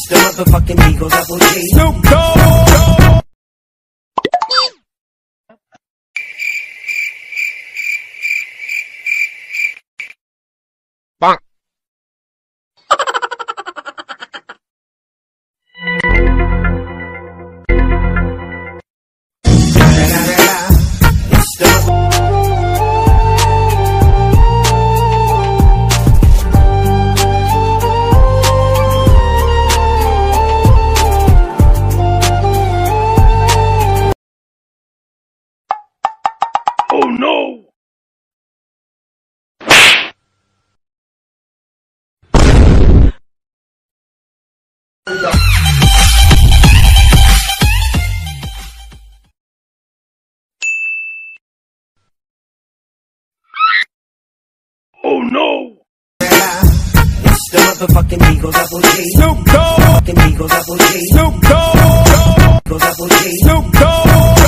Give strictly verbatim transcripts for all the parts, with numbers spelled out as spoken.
the motherfucking Eagle Double G. Snoop Dogg. Bonk. It's the Oh no! Oh no! It's the motherfucking Eagle Double G. Snoop Dogg. Fucking Eagle Double G. Snoop Dogg. Eagle Double G. Snoop Dogg.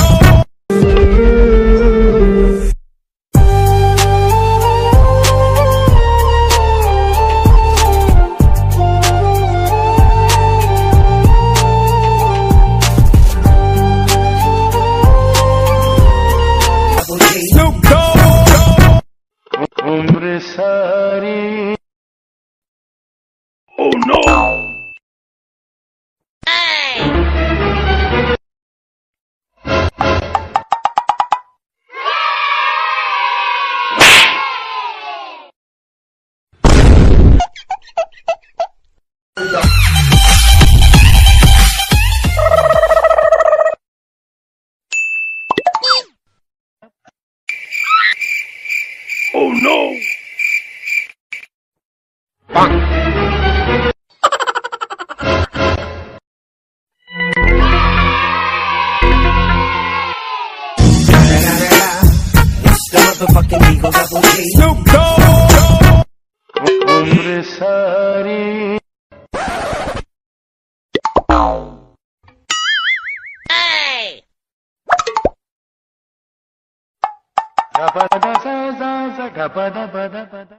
Snoop Dogg. Umre sari. Oh no! Oh no! Bonk. It's the motherfucking Eagle Double G. Snoop Dogg. Umre sari. Hey! Gapada sa sa sa gapada pada pada.